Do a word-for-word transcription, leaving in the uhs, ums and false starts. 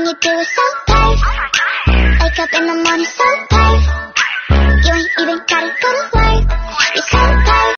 you do it so brave. Wake up in the morning so brave. You ain't even gotta go to work.